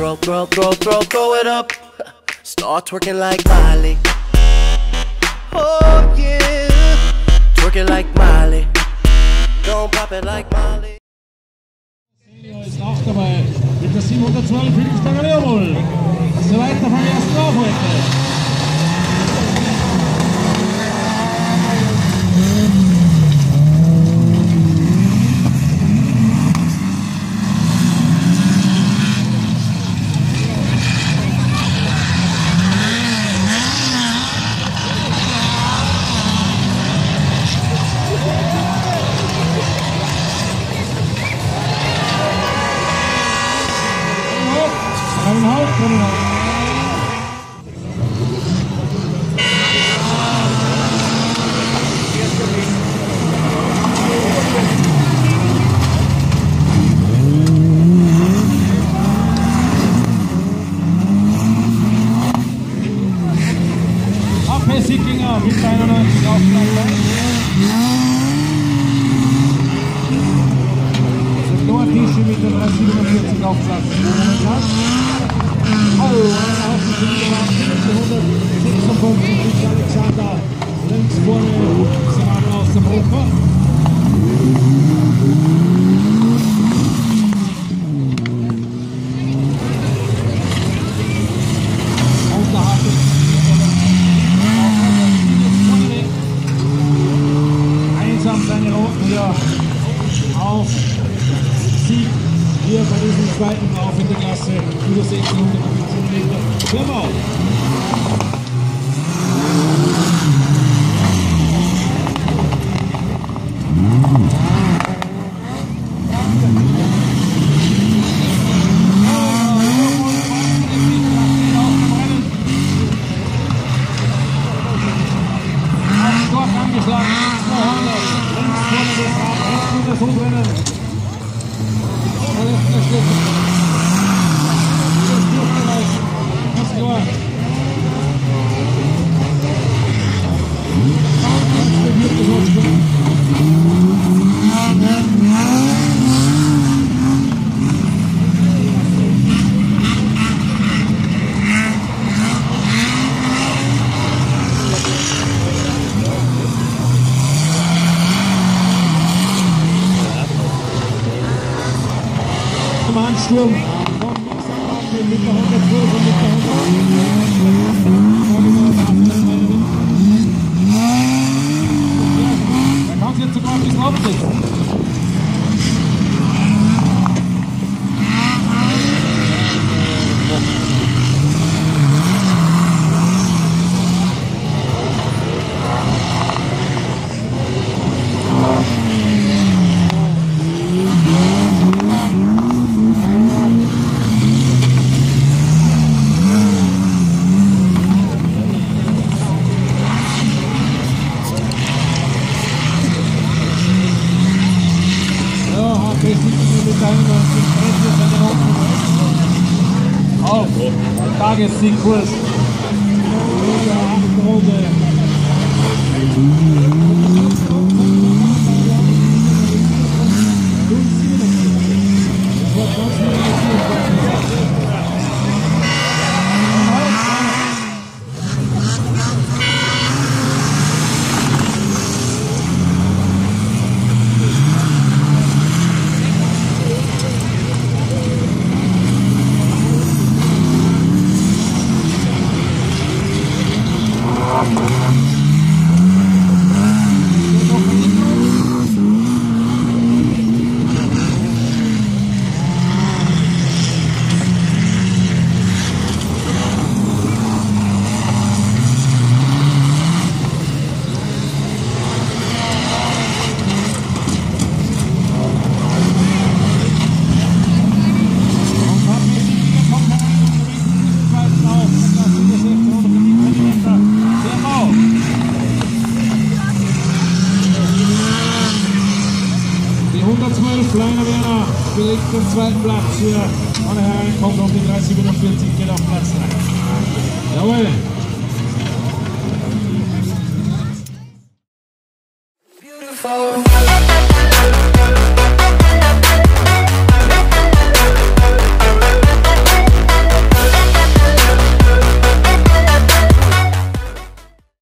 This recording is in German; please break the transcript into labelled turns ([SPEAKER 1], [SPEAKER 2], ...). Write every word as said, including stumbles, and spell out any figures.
[SPEAKER 1] Throw, throw, throw, throw, throw it up. Start twerking like Miley. Oh yeah, twerking like Miley. Don't pop it like Miley.
[SPEAKER 2] Ist auch dabei mit der siebenhundertzwölf Friedrichsberger Leopold. Soweit vom ersten Lauf heute. Eineinhalb, eineinhalb. A P Sickinger mit einundneunzig auf Platz. Tische mit der dreihundertsiebenundvierzig auf Platz. Oh, hundertsechsundfünfzig mit Alexander links vorne, Simon aus dem Hofer. Und da hat es einsam seine Roten hier auf Sieg hier bei diesem zweiten Lauf in der Klasse über sechzehnhundertfünfzehn Meter. Klammer! Dort angeschlagen, zweihundert, links vorne des Rad, hinten das Hochrennen. Ansturm von mit der hundertzwölf und mit der hundertzehn. Da kann es jetzt sogar ein bisschen absetzen. Auf Tagessiegkurs. hundertzwölf, Kleiner Werner belegt den zweiten Platz hier. Meine Herren, kommt auf die dreihundertsiebenundvierzig, geht auf Platz drei. Jawohl.